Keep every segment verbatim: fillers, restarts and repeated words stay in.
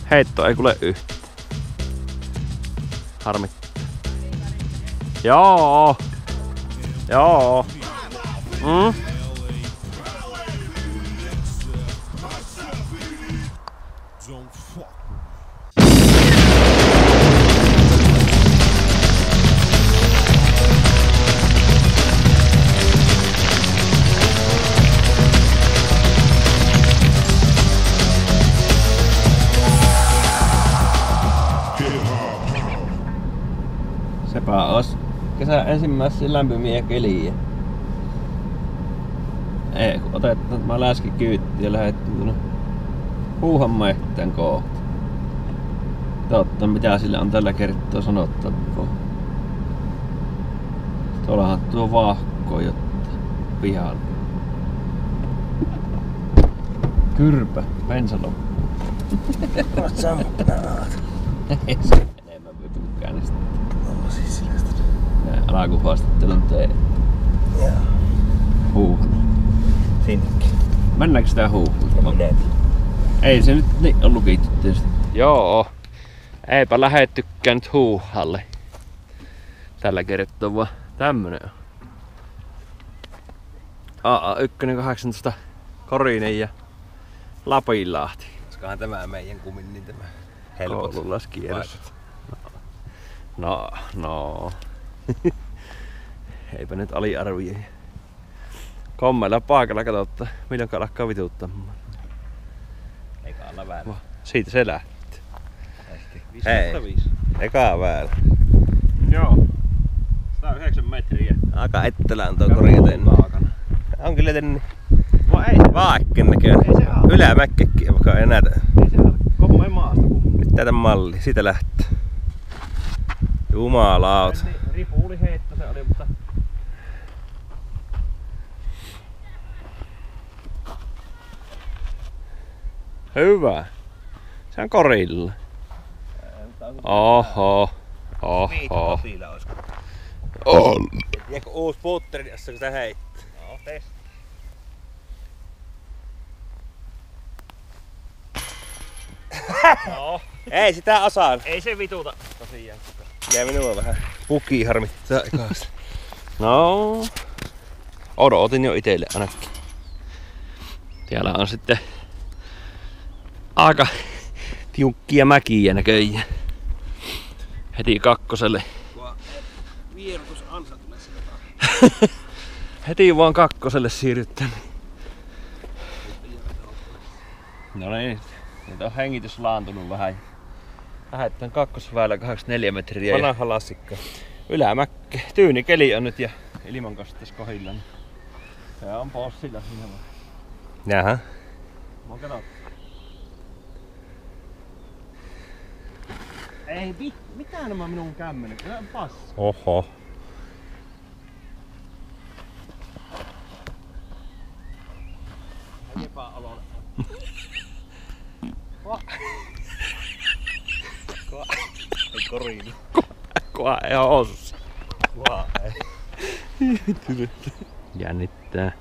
Heitto ei kuule yhtään. Harmittaa. Joo. Joo. Mm. Sepä ois kesän ensimmäisiä lämpimiä keliä. Ei, kun otetaan mä läski kyytti ja lähdettiin tuonne Huuhan mehtään kohta. Totta, mitä sille on tällä kertaa sanottavaa. Tuollahan tuo vahko jotta pihalla. Kyrpä, bensa loppu. Oot sammuttanut. Ei se enemmän pyyty käynnistä. No siis sillä sitä. Alakuhaastattelun teet. Joo. Huuhan. Sinnekin. Mennäänkö sitä Huuhan? Ei se nyt niin on lukittu tietysti. Joo. Eipä lähettykään nyt Huuhalle. Tällä kertaa vaan tämmönen on. A A yksi kahdeksantoista Korinen ja Lapinlahti. Olisikohan tämä meidän kummin niin tämä helpot koululaskierros. No, no. Eipä nyt aliarvia. Kommeilla paikalla katsotaan, milloin alkaa vituuttamaan. Eikä alla väärä. Siitä se lähti. Hei, eka väärä. Joo. sata yhdeksän metriä. Aika ettelään tuo korjaten. On kyllä tänne vaakken näköinen. Ylämäkkekin, vaikka ei näitä. Ei se ole kommoin maasta kummin. Nyt tätä malli, siitä lähtee. Jumalauta. Ripuuli heitto se oli, mutta... Hyvä. Se on korilla. Oho. Oho. On. Jääkö uusi putteri tässä kun sitä heittää? No, testi. No. Ei sitä osaa. Ei se vituta tosiaan. Jää minua vähän puki harmittaa ekaasti. No. Odotin jo itelle ainakin. Täällä on sitten aika tiukkia mäkiä näköjään. Heti kakkoselle. Vierutus ansa tulee sieltä. Heti vaan kakkoselle siirrytään. No niin, nyt on hengitys laantunut vähän. Lähdetään kakkosväylä kahdeksankymmentäneljä metriä. Vanha lassikka. Ylämäkkä. Tyyni keli on nyt ja ilman kanssa tässä kohdilla. Se on bossilla siinä vaan. Jaha. Mä katot. Ei vit, mitä nämä minun kämmenet? Tämä on paska. Oho. Epäolona. Ei koriin. Kua ei oo osussa. Kua ei. Jännittää.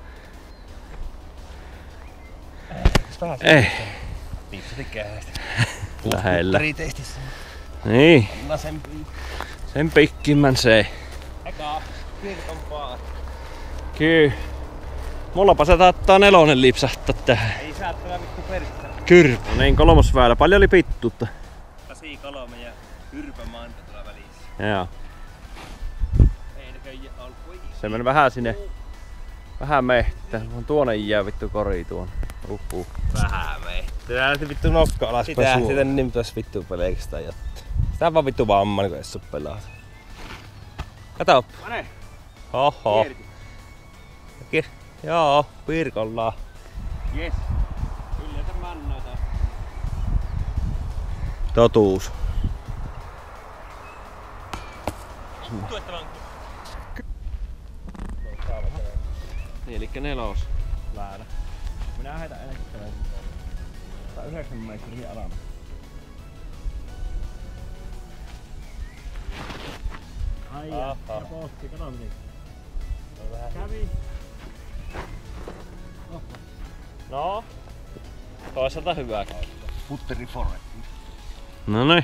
Ei. Ei. Pipsati käästä. Lähellä. Putteri-testissä. Niin. Anna sen piikki. Sen pikkimmän se. Eka kirkon paat. Kyy. Mullapa se taattaa nelonen lipsahtaa tähän. Ei saattaa vittu peristä. Kyrpä. No niin, kolmosväylä. Paljon oli pittuutta. Kasi kolme ja kyrpämaanta tuolla välissä. Joo. Ei näköjään alkoi. Se meni vähän sinne. Vähän mehtään. On tuonne jää vittu kori tuonne. Uhuh. Vähän mei. Tää lähti vittu nokka alas. Sitä, sitä niin pitäis vittu pelkästään jättää. Sitä on vaan vittu vamma, kun Essu pelaa. Kato. Pane. Oho. Ki- Joo, virkolla. Jes. Kyllä se mannata. Totuus. Niin, elikkä nelos väärä. Minä heitän enemmän. Tai yhdeksän metriä alamme. Ai ja, ja posti, kato miten. Kävi. Oho. No. Toisaalta hyvä. Putteriforet. No niin.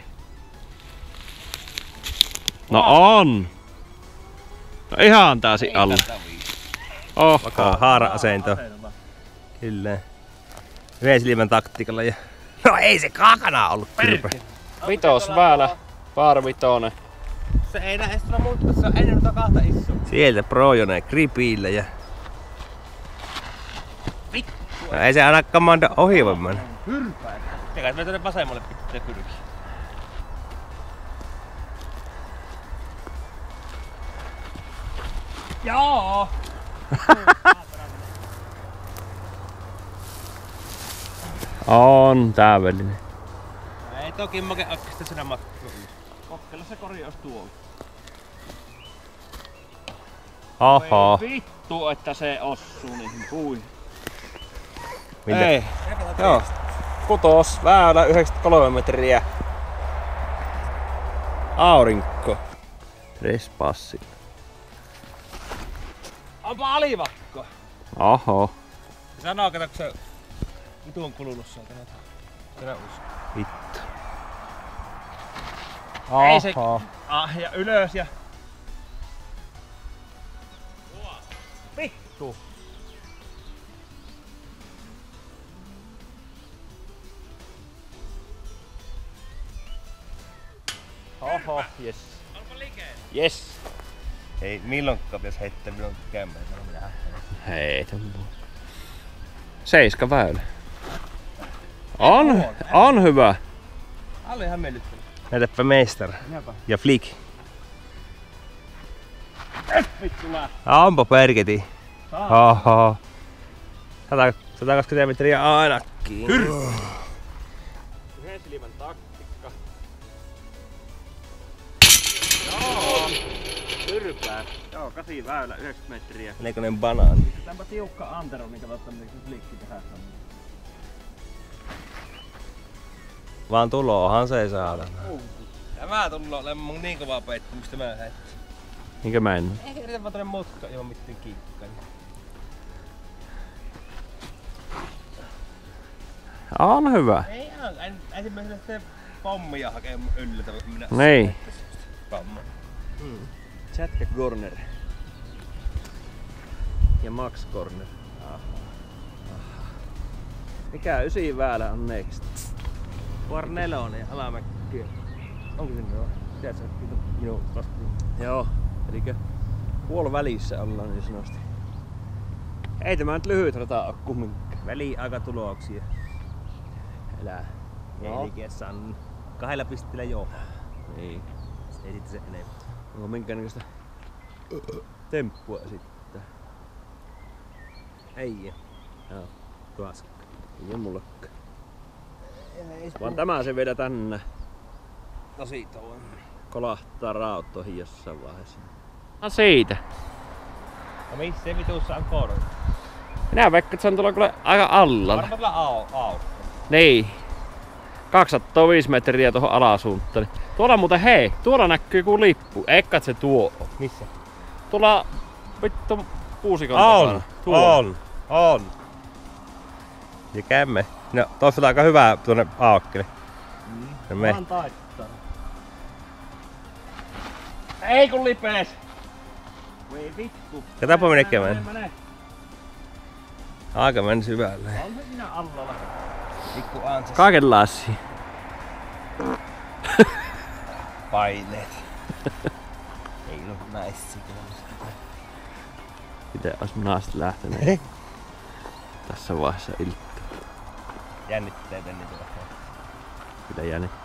No on! No ihan täysin alle. Oh. Vakaa haara-asento. Kyllä. Yhden silmän taktiikalla ja... No ei se kakana ollut kyrpä. Vitos väälä. Vaarvitonen. Se ei näe sitä muuta, se on ennen noita kahta isoa. Sieltä Projone gripillä ja... Vittu! No ei se aina kamanda ohi voi mennä. Hyrpää. Eikä me tuonne vasemmalle pitää pyrkiä. Joo! On täydellinen. Ei toki make akkista sinä matkaa. Kokeilla se korjaus tuolla. Oho. Vittu, että se osuu niihin puihin. Mitä? Ei. Joo. Kutos, väylä yhdeksänkymmentäkolme metriä. Aurinko. Trespassi. Onpa alivakko. Oho. Sanoo, kato, kun se vitun kulunut sieltä näitä. Tänä usko. Vittu. Ei se... Ah, ja ylös ja... Vittu! Oho, jes. Onko liike? Jes. Ei milloinkaan pitäis heittää minun kämmeen. Heitä mua. Seiska väylä. On, on hyvä. Alle ihan miellyttävä. Näytäpä meistar. Ja flick. Vittu lähtee. Onpa perketi. Oho. sata kaksikymmentä metriä ainakin. Hyrppä. Yhden silmän taktiikka. Joo. Hyrpää. Joo, kasi väylä yhdeksänkymmentä metriä. Nekonen banaani. Tämänpä tiukka antero, niin katsotaan miten se flikki tehdään. Vaan tuloohan se ei saada. Tämä tullo olemaan niin kovaa pettymystä mä heitin. Niinkö mä en? Ehkä yritän vaan tonne mutka ilman mitään kiikkaa. On hyvä. Ei ihan, en ensimmäisenä sitten pommia hakee yllätä, kun minä Niin. pomma. Hmm. Jätkä Corner. Ja Max Corner. Aha. Aha. Mikä ysi väälä on next? Kornelonen ja alamäkkiä. Onko sinne jo? Tiedätkö, että minun laskuun? Joo. Elikö puol välissä ollaan niin sanotusti. Ei tämä nyt lyhyt rata oo kumminkaan. Väliaikatuloksia. Elää. No. Eli San kahdella pisteellä joo. Niin. Ei sitten se enemmän. Onko minkäännäköistä temppua esittää? Ei. Joo. Tuossa. Ei oo mullekaan. Vaan tämä se vielä tänne. Tosi tuon. Kolahtaa rauttoihin jossain vaiheessa. No siitä. No missä se vitussa on korva? Minä veikkaan, että se on tuolla kyllä aika alla. Varmaan tuolla au, au. Niin. kaksisataaviisi metriä tuohon alasuuntaan. Tuolla muuten hei, tuolla näkyy joku lippu. Eikä se tuo on. Missä? Tuolla vittu puusikon On, takana. Tuolla. on, on. Ja kämme. No tossa on aika hyvä tuonne aakkelle. Mm. Me. Vaan taittaa. Ei kun lipees! Voi vittu. Katapa mene käymään. Mene, mene. Aika meni syvälle. On se siinä allalla. Pikku ansas. Kaikenlaisia. Paineet. Ei oo näissä kyllä. Miten ois naiset lähteneet tässä vaiheessa iltaa? Jännitteitä niitä vähän. Kyllä jännittää.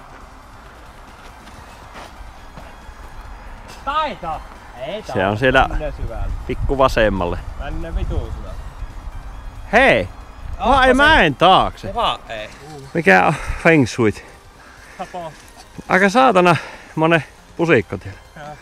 Taito! Ei Se on siellä pikku vasemmalle. Mennä vituun syvä. Hei! Oh, ei mäen taakse. Vaan ei. Mikä on feng shuit? Tapo. Aika saatana monen pusikko tiellä.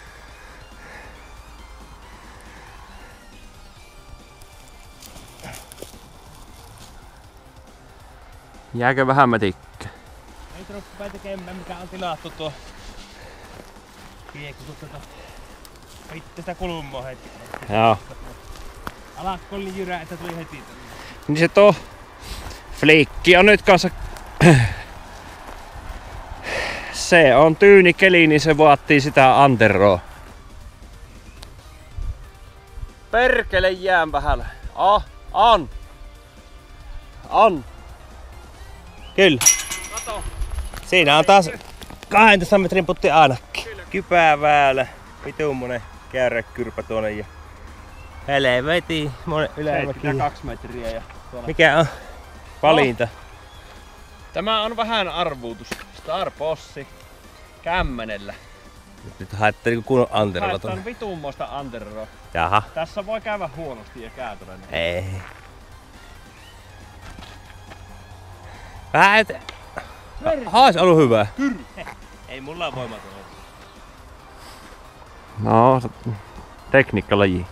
Jääkö vähän mätikkä? Ei tarvitse tekemään mikä on tilattu tuo kiekko tuota. Heitte sitä kulmaa heti. Joo. Alakko oli jyrä, että tuli heti tänne. Niin se tuo fliikki on nyt kanssa Se on tyyni keli, niin se vaatii sitä anteroa. Perkele jään vähällä. Ah, on. On. Kyllä. Kato. Siinä on taas kahdentoista metrin putti ainakin. Kypää väälä. Vitummonen käyrä-kyrpä tuonne ja helvetin monen ylämäki. seitsemänkymmentäkaksi metriä. Ja mikä on valinta? Tämä on vähän arvuutus. Star Bossi kämmenellä. Nyt haette niinku kunnon anterolla tuonne. Haetaan vitummoista anteroa. Jaha. Tässä voi käydä huonosti ja käätörän. Ei. Vähän et... Haas ollut hyvä. Kyrr. Ei mulla on voimaton. No, tekniikkalaji.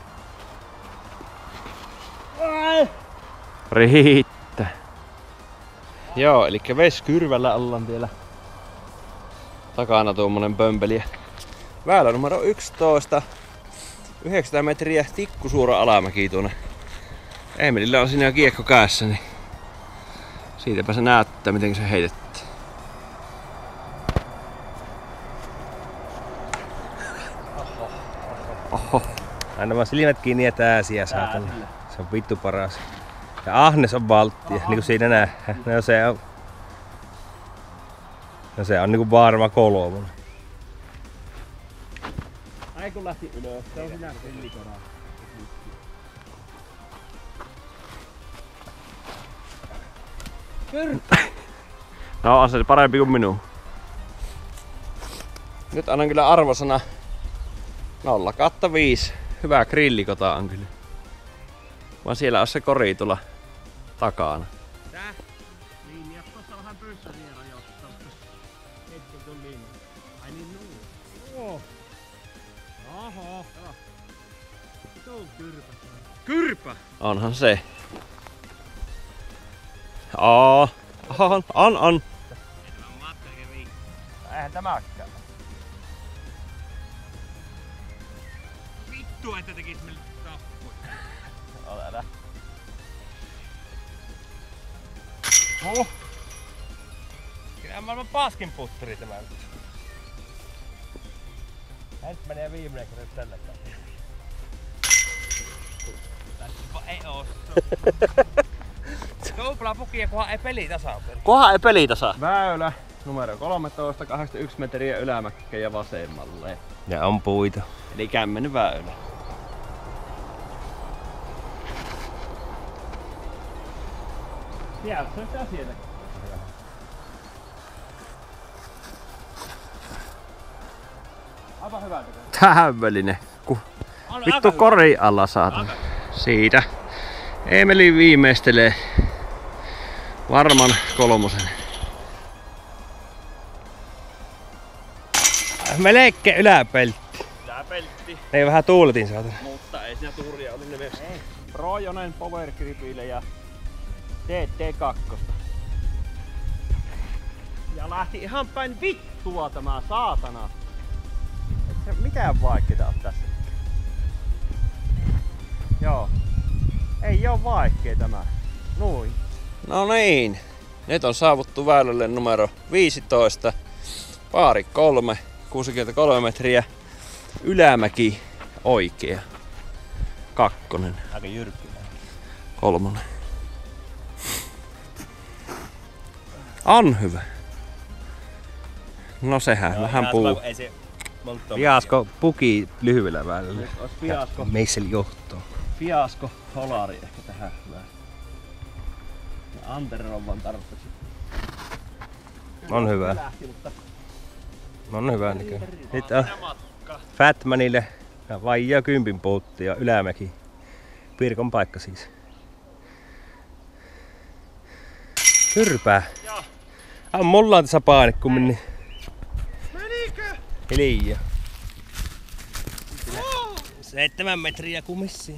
Riittää. Joo, eli Veskyrvällä ollaan vielä. Takana tuommoinen pömpeli. Väylä numero yksitoista. yhdeksänsataa metriä tikkusuora alamäki tuonne. Emelillä on siinä jo kiekko kädessä, niin siitäpä se näyttää, miten se heitettiin. Oho. Aina vaan silmät kiinni ja tääsiä saatana. Se on vittu paras. Ja ahnes on valttia, niinku siinä nähdään. No se on... No se on niinku varma kolmonen. Ai kun lähti ylös, se on sinä pillikoraa. No on se parempi kuin minun. Nyt annan kyllä arvosana nolla kautta viisi. Hyvä grillikota on kyllä. Vaan siellä on se kori tuolla takana. Tää? Niin, ja tossa vähän pyyssä vielä jostain. Hetken tuli niin. Ai niin nuu. Oo. Oho. Tuo on kyrpä. Kyrpä? Onhan se. Oo. On, on, on. Eihän tämäkään. Vittu, että tekis meille tappuja. Ota älä. Oh. Kyllä maailman paskin putturi tämä nyt. Nyt menee viimeinen kerran tällä tavalla. Tässä ei oo. Koupla pukia, kunhan ei peli tasaan. Kunhan ei peli tasa. Väylä numero kolmetoista, kahdeksankymmentäyksi metriä ylämäkkä ja vasemmalle. Ja on puita. Eli kämmenen väylä. Sieltä se on sitä sieltä. Aivan hyvä tekee. Tähävälinen. Ku... Vittu kori alla saatan. Siitä. Emeli viimeistelee varman kolmosen. Melkein yläpeltti. Yläpeltti. Ei vähän tuuletin saatana. Mutta ei siinä tuuria ollut nimessä. Projonen Power Gripille ja T T kaksi. Ja lähti ihan päin vittua tämä saatana. Et se mitään vaikeeta on tässä. Joo. Ei oo vaikea tämä. Noin. No niin. Nyt on saavuttu väylälle numero viisitoista. Paari kolme. kuusikymmentäkolme metriä. Ylämäki oikea. Kakkonen. Aika jyrkkinen. Kolmonen. On hyvä. No sehän no, vähän puu. Fiasko puki lyhyellä väylällä. Fiasko. Meissel johto. Fiasko holari ehkä tähän hyvä. Ja Antero on vaan tarpeeksi. On hyvä. Lähti, mutta... On hyvä näköinen. Nyt on Fatmanille vaijaa kympin puutti ja ylämäki. Pirkon paikka siis. Kyrpää. Ah, mulla on tässä paine kummin. Menikö? Hiljaa. Seitsemän metriä kumissiin.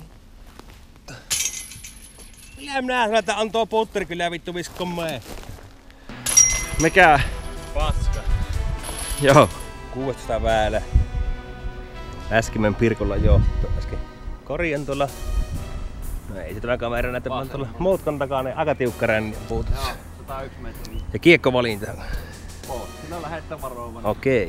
Kyllä minä sanon, että on tuo putteri kyllä vittu viskon mee. Mikä? Paska. Joo. kuusitoista väälä. Äsken Pirkolla johto. Äsken korjan tuolla. No ei se tämä kamera näytä, vaan tuolla muutkan takana aika tiukka ränni puutus. Joo, sata yksi metriä. Ja kiekko valinta. Siinä on lähettä varovainen. Okei.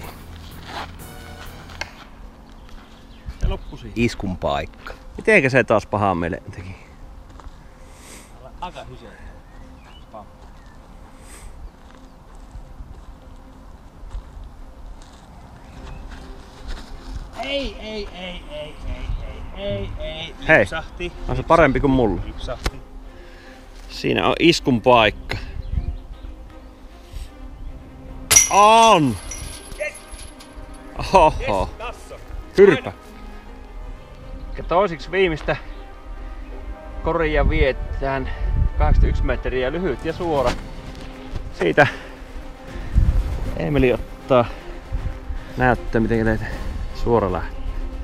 Se loppu siihen. Iskun paikka. Mitenkä se taas pahaa meille teki? Aika hysä. Ei, ei, ei, ei, ei, ei, ei, ei. Hei, Lipsahti. on se parempi kuin mulla. Lipsahti. Siinä on iskun paikka. On! Oho. Hyrpä. Ja toisiksi viimeistä koria viettään kahdeksankymmentäyksi metriä lyhyt ja suora. Siitä Emeli ottaa näyttää miten teitä suora lähtee.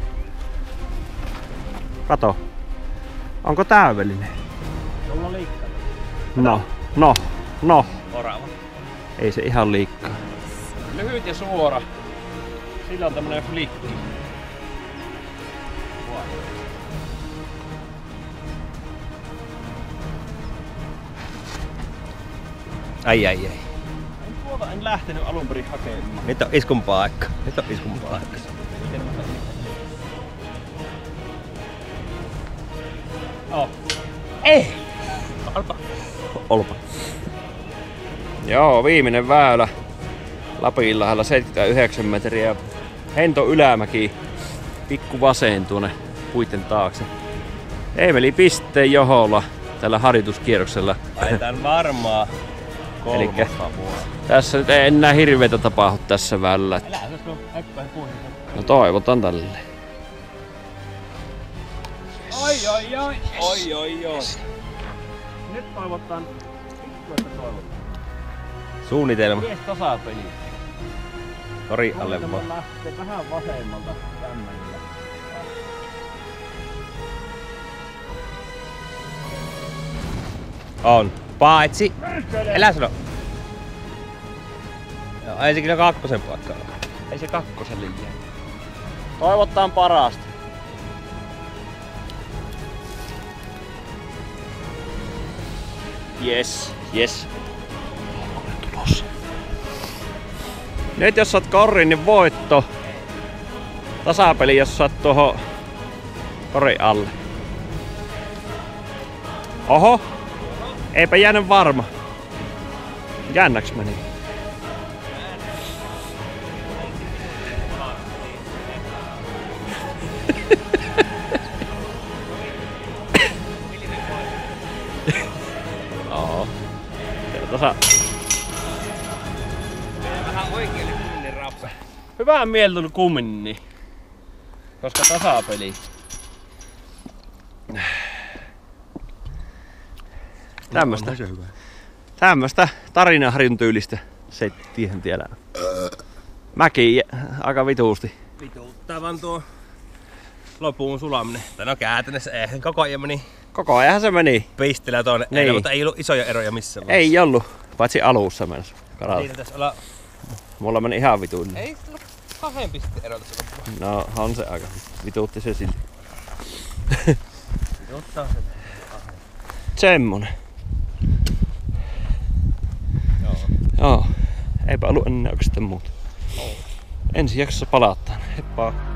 Kato. Onko täydellinen? Sulla liikkaa. No, no, no. Orava. Ei se ihan liikkaa. Lyhyt ja suora. Sillä on tämmönen flikki. Ai ai ai. En tuota en lähtenyt alun perin hakemaan. Nyt on iskun paikka. Nyt on iskun paikka. Oh. Ei! Olpa. Olpa. Joo, viimeinen väylä. Lapinlahdella seitsemänkymmentäyhdeksän metriä. Hento ylämäki. Pikku vasen tuonne puitten taakse. Emeli pisteen joholla tällä harjoituskierroksella. Laitan varmaa Elikkä kolmosta vuotta. tässä nyt ei enää hirveetä tapahdu tässä vällä. Älä jos on äkpäin puolella. No toivotan tälle. Oi oi oi. Oi oi oi. Nyt toivotaan. Pikku että toivotaan. Suunnitelma. Mies tasapeli. Kori alle vaan. Lähtee vähän vasemmalta tämmöinen. On. Paitsi. Älä sano. Joo, ei se kyllä kakkosen paikka ole. Ei se kakkoselle jää. Toivotaan parasta. Yes, yes. Olen tulossa. Nyt jos saat korin, niin voitto. Tasapeli, jos saat tuohon korin alle. Oho. Eipä jäänyt varma. Jännäks meni? Oo. Tasa. Vähän oikealle kummin rapsa. Hyvää mieltä kumminni. Koska tasapeli. Tämmöstä. Tämmöstä tarinaharjun tyylistä settihän tiedä. Mäkin aika vituusti. Vituttaa vaan tuo lopun sulaminen. Tai no käytännössä eihän koko ajan meni Koko ajanhan se meni. pistelä tuonne. Niin. Ei, mutta ei ollut isoja eroja missään vaiheessa. Ei ollut, paitsi alussa mennessä. Siinä tässä olla... Mulla meni ihan vituille. Ei ollut kahden pisteen ero tässä loppua. No on se aika. Vituutti se silti. Vituttaa se. Semmonen. Joo. Joo. Eipä ollut enää oikeastaan muuta. Ensi jaksossa palataan. Heippa!